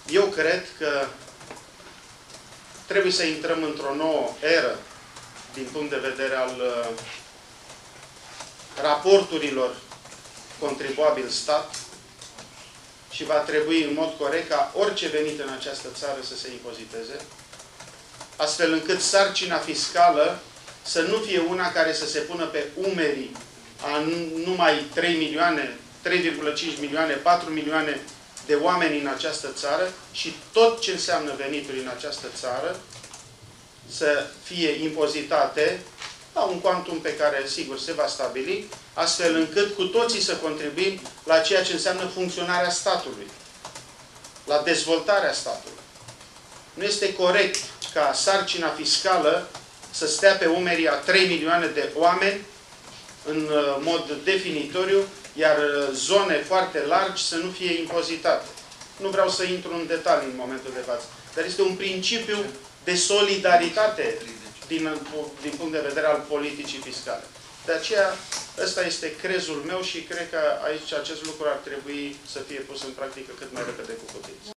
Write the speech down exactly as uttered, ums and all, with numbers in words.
Eu cred că trebuie să intrăm într-o nouă eră din punct de vedere al uh, raporturilor contribuabil-stat și va trebui în mod corect ca orice venit în această țară să se impoziteze, astfel încât sarcina fiscală să nu fie una care să se pună pe umerii a numai trei milioane, trei virgulă cinci milioane, patru milioane de oameni în această țară și tot ce înseamnă venituri în această țară să fie impozitate la un cuantum pe care, sigur, se va stabili, astfel încât cu toții să contribuim la ceea ce înseamnă funcționarea statului, la dezvoltarea statului. Nu este corect ca sarcina fiscală să stea pe umerii a trei milioane de oameni în mod definitoriu, iar zone foarte largi să nu fie impozitate. Nu vreau să intru în detalii în momentul de față, dar este un principiu de solidaritate din, din punct de vedere al politicii fiscale. De aceea, ăsta este crezul meu și cred că aici acest lucru ar trebui să fie pus în practică cât mai repede cu putință.